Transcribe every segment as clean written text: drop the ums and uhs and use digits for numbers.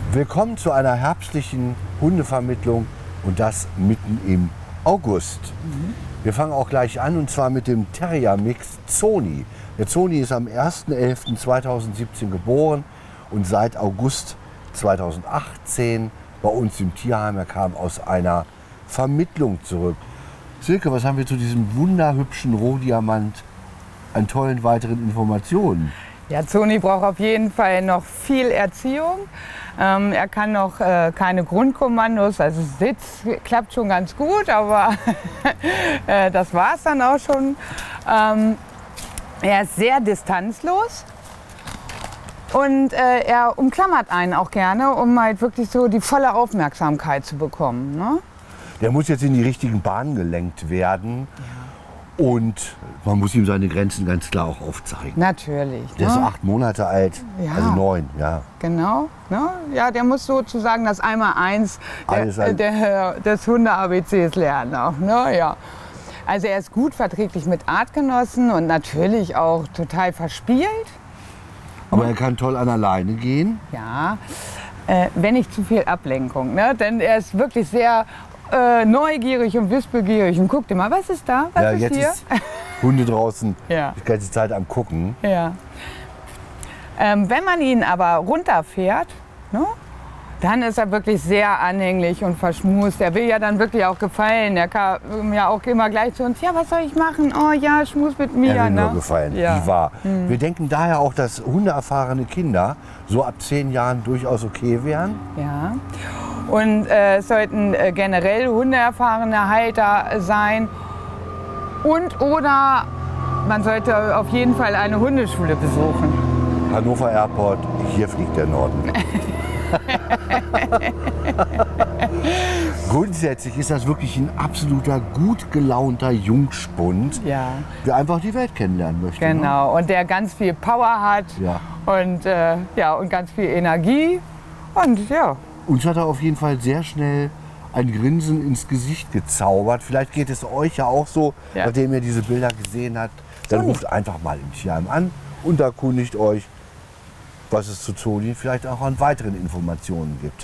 Willkommen zu einer herbstlichen Hundevermittlung und das mitten im August. Wir fangen auch gleich an und zwar mit dem Terrier-Mix Zoni. Der Zoni ist am 1.11.2017 geboren und seit August 2018 bei uns im Tierheim. Er kam aus einer Vermittlung zurück. Silke, was haben wir zu diesem wunderhübschen Rohdiamant an tollen weiteren Informationen? Ja, Zoni braucht auf jeden Fall noch viel Erziehung. Er kann noch keine Grundkommandos, also Sitz klappt schon ganz gut, aber das war es dann auch schon. Er ist sehr distanzlos und er umklammert einen auch gerne, um halt wirklich so die volle Aufmerksamkeit zu bekommen. Ne? Der muss jetzt in die richtigen Bahnen gelenkt werden. Und man muss ihm seine Grenzen ganz klar auch aufzeigen. Natürlich. Der ist 8 Monate alt, Ja. also 9, ja. Genau. Ne? Ja, der muss sozusagen das Einmaleins des Hunde-ABCs lernen. Auch, ne? Ja. Also er ist gut verträglich mit Artgenossen und natürlich auch total verspielt. Aber er kann toll an der Leine gehen. Ja, wenn nicht zu viel Ablenkung. Ne? Denn er ist wirklich sehr neugierig und wissbegierig und guckt immer, was ist da, was Ja, ist jetzt hier? ist Hunde draußen Ja. die ganze Zeit am Gucken. Ja. Wenn man ihn aber runterfährt, ne, dann ist er wirklich sehr anhänglich und verschmust. Er will ja dann wirklich auch gefallen. Er kam ja auch immer gleich zu uns, ja, was soll ich machen? Oh ja, schmus mit mir. Er will ne? nur gefallen, Ja. wie wahr. Wir denken daher auch, dass hundeerfahrene Kinder so ab 10 Jahren durchaus okay wären. Ja. Und es sollten generell hundeerfahrene Halter sein. Und oder man sollte auf jeden Fall eine Hundeschule besuchen. Hannover Airport, hier fliegt der Norden. Grundsätzlich ist das wirklich ein absoluter, gut gelaunter Jungspund, Ja. der einfach die Welt kennenlernen möchte. Ne? Genau. Und der ganz viel Power hat Ja. und, ja, und ganz viel Energie. Und ja. Uns hat er auf jeden Fall sehr schnell ein Grinsen ins Gesicht gezaubert. Vielleicht geht es euch ja auch so, Ja. nachdem ihr diese Bilder gesehen habt. Dann ruft einfach mal im Tierheim an und erkundigt euch, was es zu Zoni vielleicht auch an weiteren Informationen gibt.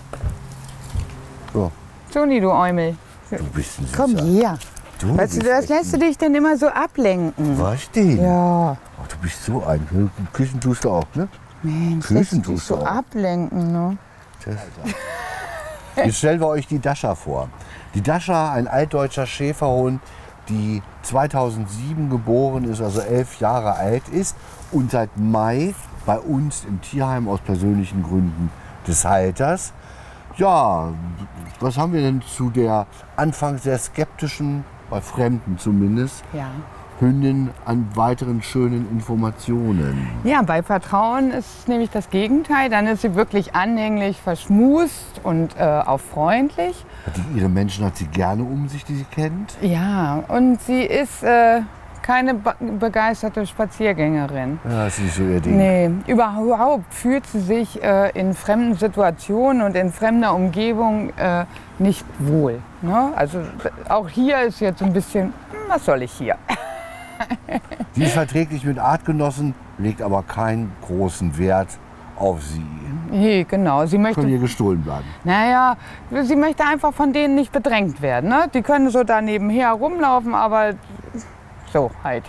So, Zoni, du Eumel. du bist ein Süßer. Komm her. Du Weißt du, bist das echt lässt du dich denn immer so ablenken. Was denn? Ja. Oh, du bist so ein. Küssen tust du auch, ne? Mensch, Küssen lässt du dich tust du so auch. ablenken. Ne? Jetzt stellen wir euch die Dasha vor. Die Dasha, ein altdeutscher Schäferhund, die 2007 geboren ist, also 11 Jahre alt ist und seit Mai bei uns im Tierheim aus persönlichen Gründen des Halters. Ja, was haben wir denn zu der anfangs sehr skeptischen, bei Fremden zumindest, Ja. Hündin an weiteren schönen Informationen? Ja, bei Vertrauen ist nämlich das Gegenteil. Dann ist sie wirklich anhänglich, verschmust und auch freundlich. Hat die ihre Menschen hat sie gerne um sich, die sie kennt? Ja, und sie ist keine begeisterte Spaziergängerin. Ja, das ist nicht so ihr Ding. Nee, überhaupt fühlt sie sich in fremden Situationen und in fremder Umgebung nicht wohl. Ne? Also auch hier ist jetzt ein bisschen, was soll ich hier? Sie ist verträglich mit Artgenossen, legt aber keinen großen Wert auf sie. Nee, genau. Sie Können möchte, ihr gestohlen bleiben. naja, sie möchte einfach von denen nicht bedrängt werden. Ne? Die können so da nebenher rumlaufen, aber so halt.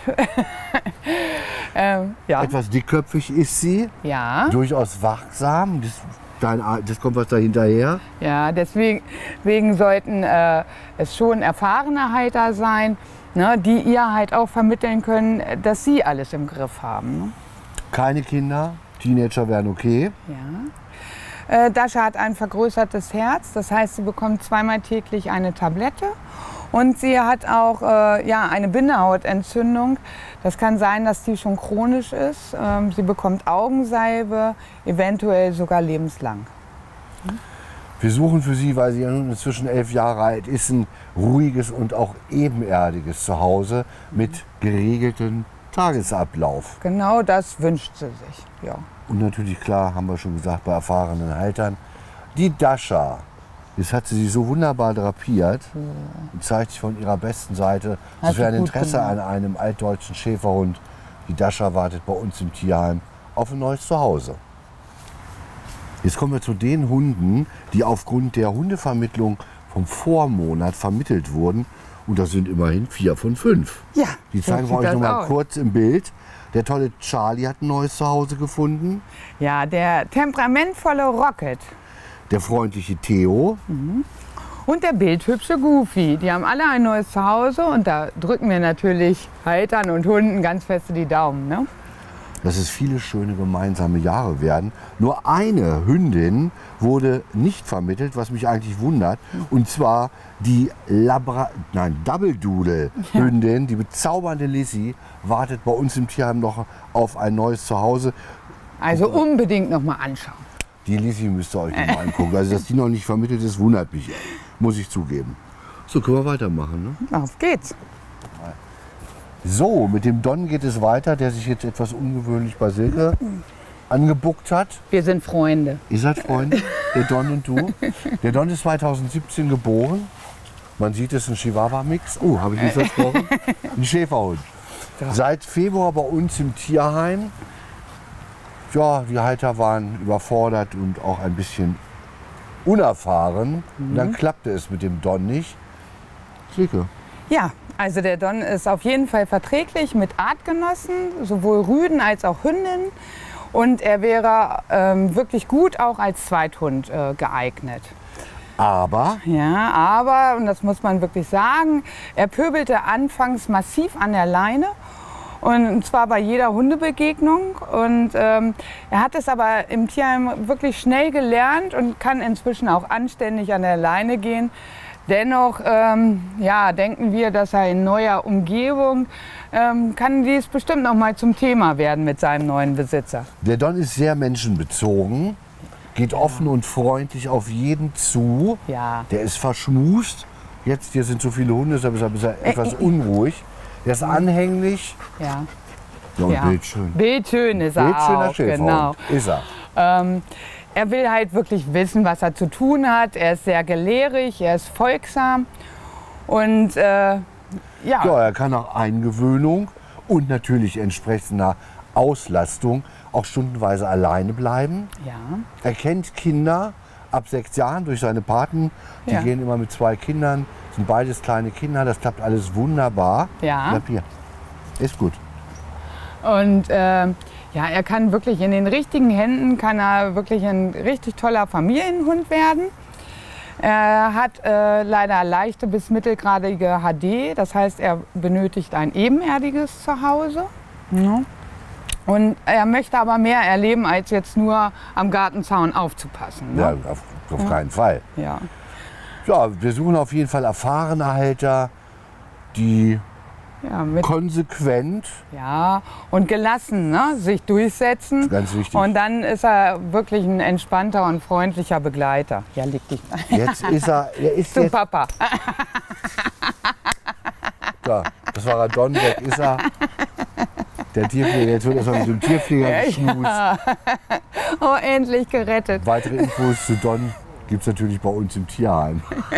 Ja. Etwas dickköpfig ist sie, Ja. durchaus wachsam. Das kommt was da hinterher. Ja, deswegen sollten es schon erfahrene Halter sein, ne, die ihr halt auch vermitteln können, dass sie alles im Griff haben. Ne? Keine Kinder, Teenager wären okay. Ja. Dasha hat ein vergrößertes Herz, das heißt, sie bekommt 2-mal täglich eine Tablette. Und sie hat auch ja, eine Bindehautentzündung. Das kann sein, dass die schon chronisch ist. Sie bekommt Augensalbe, eventuell sogar lebenslang. Wir suchen für sie, weil sie ja nun inzwischen 11 Jahre alt ist, ein ruhiges und auch ebenerdiges Zuhause mit geregeltem Tagesablauf. Genau das wünscht sie sich. Ja. Und natürlich, klar, haben wir schon gesagt, bei erfahrenen Haltern, die Dasha. Jetzt hat sie sich so wunderbar drapiert und zeigt sich von ihrer besten Seite. Hat Das wäre ein sie gut Interesse gemacht. an einem altdeutschen Schäferhund. Die Dasha wartet bei uns im Tierheim auf ein neues Zuhause. Jetzt kommen wir zu den Hunden, die aufgrund der Hundevermittlung vom Vormonat vermittelt wurden. Und das sind immerhin 4 von 5. Ja, Die zeigen wir euch noch mal kurz im Bild. Der tolle Charlie hat ein neues Zuhause gefunden. Ja, der temperamentvolle Rocket. Der freundliche Theo. Und der bildhübsche Goofy. Die haben alle ein neues Zuhause und da drücken wir natürlich Haltern und Hunden ganz feste die Daumen. Ne? Dass es viele schöne gemeinsame Jahre werden. Nur eine Hündin wurde nicht vermittelt, was mich eigentlich wundert. Und zwar die Double Doodle Hündin, die bezaubernde Lizzie, wartet bei uns im Tierheim noch auf ein neues Zuhause. Also unbedingt noch mal anschauen. Die Lizzie müsst ihr euch noch mal angucken. Also dass die noch nicht vermittelt ist, wundert mich, muss ich zugeben. So, können wir weitermachen. Ne? Auf geht's. So, mit dem Don geht es weiter, der sich jetzt etwas ungewöhnlich bei Silke angebuckt hat. Wir sind Freunde. Ihr seid Freunde, der Don und du. Der Don ist 2017 geboren. Man sieht, es ist ein Chihuahua-Mix. Oh, habe ich nicht versprochen? Ein Schäferhund. Seit Februar bei uns im Tierheim. Ja, die Halter waren überfordert und auch ein bisschen unerfahren. Und dann klappte es mit dem Don nicht. Silke. Ja, also der Don ist auf jeden Fall verträglich mit Artgenossen, sowohl Rüden als auch Hündinnen. Und er wäre wirklich gut auch als Zweithund geeignet. Aber? Ja, aber, und das muss man wirklich sagen, er pöbelte anfangs massiv an der Leine. Und zwar bei jeder Hundebegegnung. Und er hat es aber im Tierheim wirklich schnell gelernt und kann inzwischen auch anständig an der Leine gehen. Dennoch ja, denken wir, dass er in neuer Umgebung kann dies bestimmt noch mal zum Thema werden mit seinem neuen Besitzer. Der Don ist sehr menschenbezogen, geht offen und freundlich auf jeden zu. Ja. Der ist verschmust. Jetzt hier sind so viele Hunde, deshalb ist er etwas unruhig. Der ist anhänglich. Ja. Ja, und Ja. bildschön. Bildschön ist er Bildschöner auch, Schäferhund. genau. Ist er. Er will halt wirklich wissen, was er zu tun hat. Er ist sehr gelehrig, er ist folgsam und Ja, er kann nach Eingewöhnung und natürlich entsprechender Auslastung auch stundenweise alleine bleiben. ja. Er kennt Kinder ab 6 Jahren durch seine Paten. Die Ja. gehen immer mit 2 Kindern, sind beides kleine Kinder. Das klappt alles wunderbar. Ja. Bleib hier. Ist gut. Und ja, er kann wirklich in den richtigen Händen, kann er wirklich ein richtig toller Familienhund werden. Er hat leider leichte bis mittelgradige HD, das heißt, er benötigt ein ebenerdiges Zuhause. Ja. Und er möchte aber mehr erleben, als jetzt nur am Gartenzaun aufzupassen. Ne? Ja, auf keinen Fall. Ja. Ja, wir suchen auf jeden Fall erfahrene Halter, die Ja, konsequent, ja, und gelassen, ne, sich durchsetzen. ganz wichtig. Und dann ist er wirklich ein entspannter und freundlicher Begleiter. Ja, leg dich Jetzt ist er ist zum jetzt, Papa. da, das war er Don, weg ist er. Der Tierpfleger, jetzt wird erstmal mit dem Tierpfleger geschmust. Oh, endlich gerettet. Weitere Infos zu Don gibt es natürlich bei uns im Tierheim.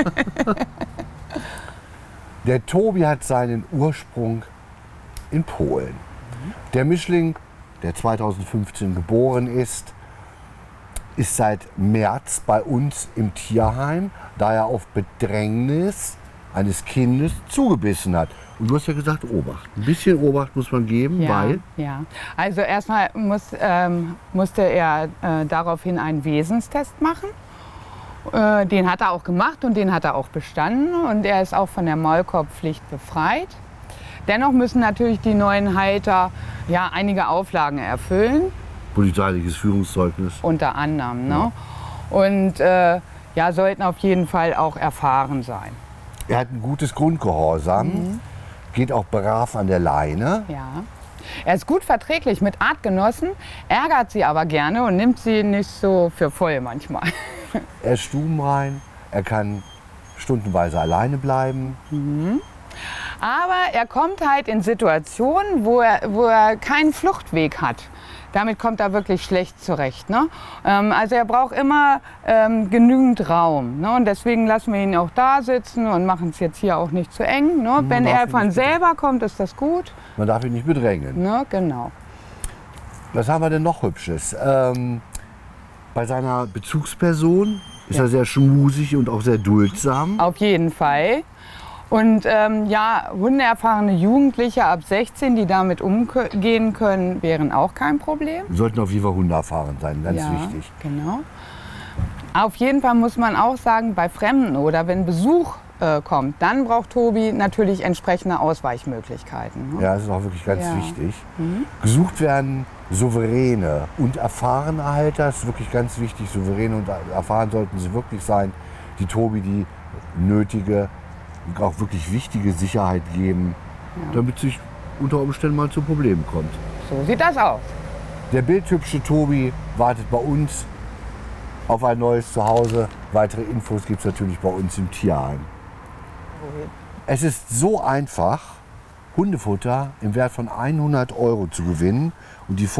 Der Tobi hat seinen Ursprung in Polen. Der Mischling, der 2015 geboren ist seit März bei uns im Tierheim, da er auf Bedrängnis eines Kindes zugebissen hat. Und du hast ja gesagt, Obacht. Ein bisschen Obacht muss man geben, Ja, weil ja. Also erstmal musste er daraufhin einen Wesenstest machen. Den hat er auch gemacht und den hat er auch bestanden. Und er ist auch von der Maulkorbpflicht befreit. Dennoch müssen natürlich die neuen Halter ja, einige Auflagen erfüllen, polizeiliches Führungszeugnis. unter anderem. Ne? Und ja, sollten auf jeden Fall auch erfahren sein. Er hat ein gutes Grundgehorsam, geht auch brav an der Leine. Ja. Er ist gut verträglich mit Artgenossen, ärgert sie aber gerne und nimmt sie nicht so für voll manchmal. Er ist stubenrein, er kann stundenweise alleine bleiben. Aber er kommt halt in Situationen, wo er keinen Fluchtweg hat. Damit kommt er wirklich schlecht zurecht. Ne? Also er braucht immer genügend Raum. Ne? Und deswegen lassen wir ihn auch da sitzen und machen es jetzt hier auch nicht zu eng. Ne? Wenn darf er ihn von nicht selber kommt, ist das gut. Man darf ihn nicht bedrängen. Ne? Genau. Was haben wir denn noch Hübsches? Bei seiner Bezugsperson ist er sehr schmusig und auch sehr duldsam. Auf jeden Fall. Und ja, hundeerfahrene Jugendliche ab 16, die damit umgehen können, wären auch kein Problem. Sollten auf jeden Fall hundeerfahren sein, ganz wichtig. Genau. Auf jeden Fall muss man auch sagen, bei Fremden oder wenn Besuch kommt, dann braucht Tobi natürlich entsprechende Ausweichmöglichkeiten. Ne? Ja, das ist auch wirklich ganz wichtig. Gesucht werden souveräne und erfahrene Halter, das ist wirklich ganz wichtig. Souverän und erfahren sollten sie wirklich sein, die Tobi die nötige und auch wirklich wichtige Sicherheit geben, damit sich unter Umständen mal zu Problemen kommt. So sieht das aus. Der bildhübsche Tobi wartet bei uns auf ein neues Zuhause. Weitere Infos gibt es natürlich bei uns im Tierheim. Es ist so einfach, Hundefutter im Wert von 100 € zu gewinnen. Und die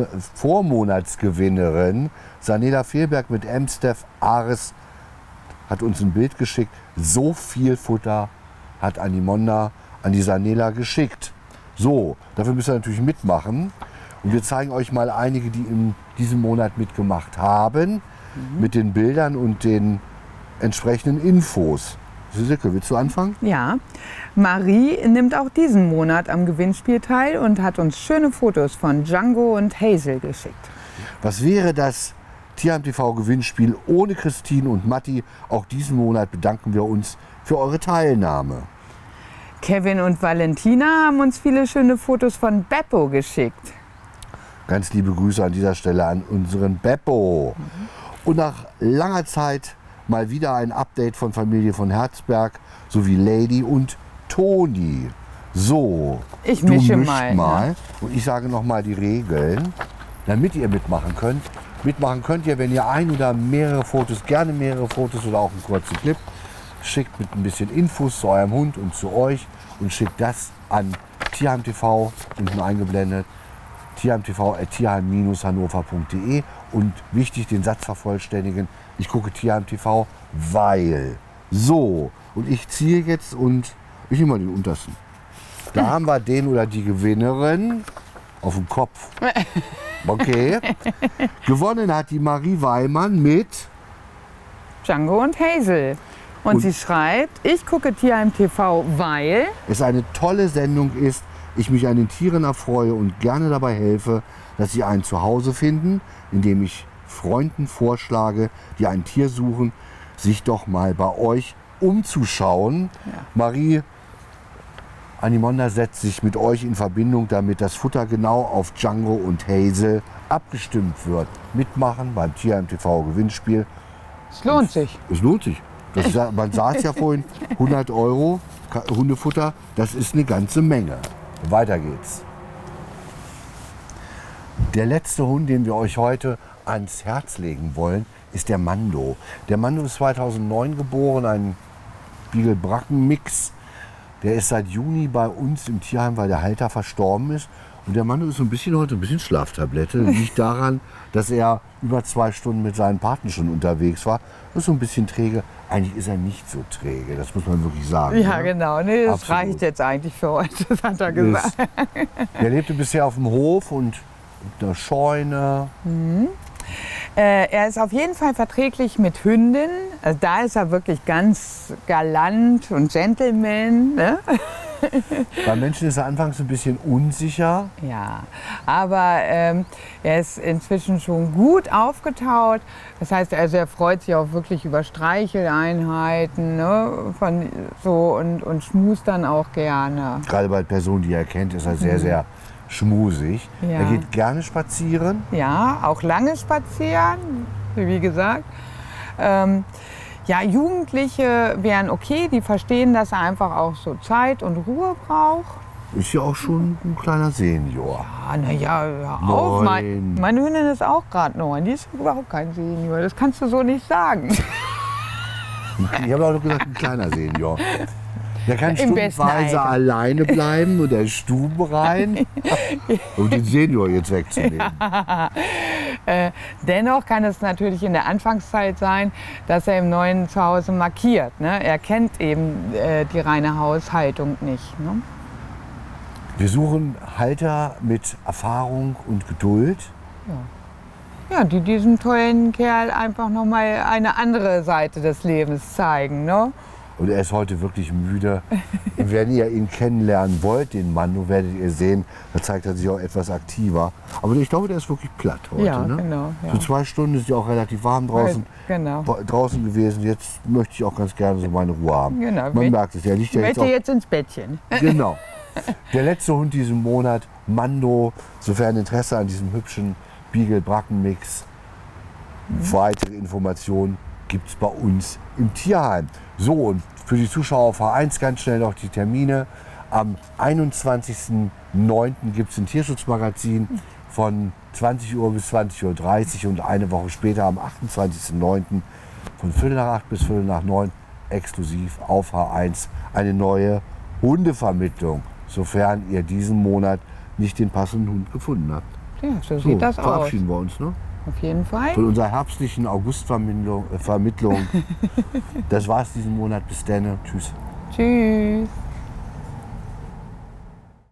Vormonatsgewinnerin Sanela Fehlberg mit Amstaff Ares hat uns ein Bild geschickt. So viel Futter hat Animonda an die Sanela geschickt. So, dafür müsst ihr natürlich mitmachen. Und wir zeigen euch mal einige, die in diesem Monat mitgemacht haben, mit den Bildern und den entsprechenden Infos. Silke, willst du anfangen? Ja, Marie nimmt auch diesen Monat am Gewinnspiel teil und hat uns schöne Fotos von Django und Hazel geschickt. Was wäre das Tierheim TV Gewinnspiel ohne Christine und Matti? Auch diesen Monat bedanken wir uns für eure Teilnahme. Kevin und Valentina haben uns viele schöne Fotos von Beppo geschickt. Ganz liebe Grüße an dieser Stelle an unseren Beppo. Und nach langer Zeit mal wieder ein Update von Familie von Herzberg sowie Lady und Toni. So, Ich du mische mischst mal. mal. Und ich sage noch mal die Regeln, damit ihr mitmachen könnt. Mitmachen könnt ihr, wenn ihr ein oder mehrere Fotos, gerne mehrere Fotos oder auch einen kurzen Clip, schickt mit ein bisschen Infos zu eurem Hund und zu euch und schickt das an Tierheim TV, unten eingeblendet, tierheimtv@tierheim-hannover.de. Und wichtig, den Satz vervollständigen: Ich gucke Tierheim TV, weil. So, und ich ziehe jetzt und ich nehme mal den untersten. Da haben wir den oder die Gewinnerin auf dem Kopf. Okay. Gewonnen hat die Marie Weimann mit Django und Hazel. Und sie schreibt, ich gucke Tierheim TV, weil... es eine tolle Sendung ist, ich mich an den Tieren erfreue und gerne dabei helfe, dass sie ein Zuhause finden, indem ich Freunden vorschlage, die ein Tier suchen, sich doch mal bei euch umzuschauen. Ja. Marie, Animonda setzt sich mit euch in Verbindung, damit das Futter genau auf Django und Hazel abgestimmt wird. Mitmachen beim Tierheim TV Gewinnspiel. Es lohnt sich. Es lohnt sich. Man sah es ja vorhin, 100 € Hundefutter, das ist eine ganze Menge. Weiter geht's. Der letzte Hund, den wir euch heute ans Herz legen wollen, ist der Mando. Der Mando ist 2009 geboren, ein Beagle-Bracken-Mix. Der ist seit Juni bei uns im Tierheim, weil der Halter verstorben ist. Und der Mando ist so ein bisschen heute ein bisschen Schlaftablette. Liegt daran, dass er über 2 Stunden mit seinen Paten schon unterwegs war. Das ist so ein bisschen träge. Eigentlich ist er nicht so träge, das muss man wirklich sagen. Ja, ne? genau. Nee, das Absolut. reicht jetzt eigentlich für heute, das hat er gesagt. Der lebte bisher auf dem Hof und in der Scheune. Er ist auf jeden Fall verträglich mit Hündinnen. Also da ist er wirklich ganz galant und Gentleman. Ne? Bei Menschen ist er anfangs ein bisschen unsicher. Ja, aber er ist inzwischen schon gut aufgetaut. Das heißt, also er freut sich auch wirklich über Streicheleinheiten, ne? und schmust dann auch gerne. Gerade bei Personen, die er kennt, ist er sehr, sehr schmusig. Ja. Er geht gerne spazieren. Ja, auch lange spazieren, wie gesagt. Ja, Jugendliche wären okay, die verstehen, dass er einfach auch so Zeit und Ruhe braucht. Ist ja auch schon ein kleiner Senior. Ah, naja, hör auf. 9. Meine Hündin ist auch gerade 9. Die ist überhaupt kein Senior. Das kannst du so nicht sagen. Ich habe auch noch gesagt, ein kleiner Senior. Der kann Im besten stundenweise Alter. alleine bleiben oder Stube rein, um den Senior jetzt wegzunehmen. Dennoch kann es natürlich in der Anfangszeit sein, dass er im neuen Zuhause markiert. Ne? Er kennt eben die reine Haushaltung nicht. Ne? Wir suchen Halter mit Erfahrung und Geduld. Ja. ja, die diesem tollen Kerl einfach noch mal eine andere Seite des Lebens zeigen. Ne? Und er ist heute wirklich müde. Und wenn ihr ihn kennenlernen wollt, den Mando, werdet ihr sehen, da zeigt er sich auch etwas aktiver. Aber ich glaube, der ist wirklich platt heute. Ja, ne? genau. Ja. So 2 Stunden ist ja auch relativ warm draußen, Genau. draußen gewesen. Jetzt möchte ich auch ganz gerne so meine Ruhe haben. Genau. Man merkt es, er liegt ja Möchte jetzt ins Bettchen. Genau. Der letzte Hund diesen Monat, Mando, sofern Interesse an diesem hübschen Beagle-Bracken-Mix. Weitere Informationen gibt es bei uns im Tierheim. So, und für die Zuschauer auf H1 ganz schnell noch die Termine. Am 21.09. gibt es ein Tierschutzmagazin von 20 Uhr bis 20.30 Uhr und eine Woche später am 28.09. von 7:45 bis 8:45 exklusiv auf H1 eine neue Hundevermittlung, sofern ihr diesen Monat nicht den passenden Hund gefunden habt. Ja, so sieht das aus. Verabschieden wir uns, ne? Auf jeden Fall. Von unserer herbstlichen Augustvermittlung. Das war's diesen Monat. Bis dann. Tschüss. Tschüss.